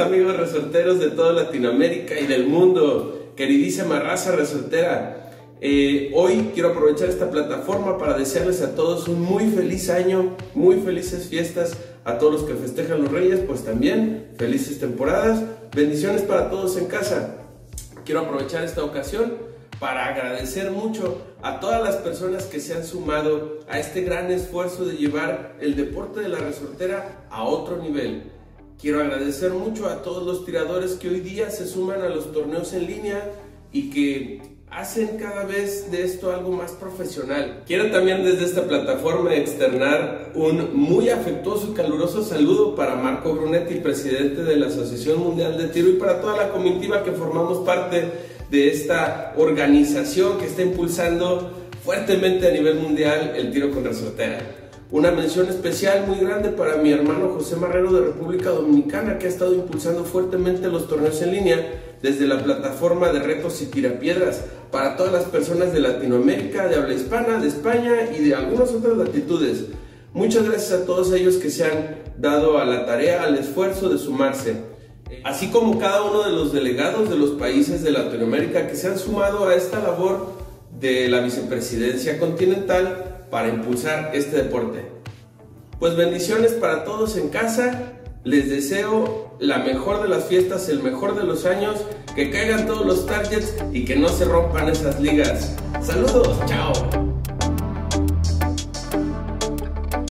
amigos resorteros de toda Latinoamérica y del mundo, queridísima raza resortera. Hoy quiero aprovechar esta plataforma para desearles a todos un muy feliz año, muy felices fiestas, a todos los que festejan los Reyes, pues también felices temporadas, bendiciones para todos en casa. Quiero aprovechar esta ocasión para agradecer mucho a todas las personas que se han sumado a este gran esfuerzo de llevar el deporte de la resortera a otro nivel. Quiero agradecer mucho a todos los tiradores que hoy día se suman a los torneos en línea y que hacen cada vez de esto algo más profesional. Quiero también desde esta plataforma externar un muy afectuoso y caluroso saludo para Marco Brunetti, presidente de la Asociación Mundial de Tiro, y para toda la comitiva que formamos parte de esta organización que está impulsando fuertemente a nivel mundial el tiro con resortera. Una mención especial muy grande para mi hermano José Marrero de República Dominicana, que ha estado impulsando fuertemente los torneos en línea desde la plataforma de retos y tirapiedras para todas las personas de Latinoamérica, de habla hispana, de España y de algunas otras latitudes. Muchas gracias a todos ellos que se han dado a la tarea, al esfuerzo de sumarse, así como cada uno de los delegados de los países de Latinoamérica que se han sumado a esta labor de la vicepresidencia continental para impulsar este deporte. Pues bendiciones para todos en casa, les deseo la mejor de las fiestas, el mejor de los años, que caigan todos los targets y que no se rompan esas ligas. ¡Saludos! ¡Chao!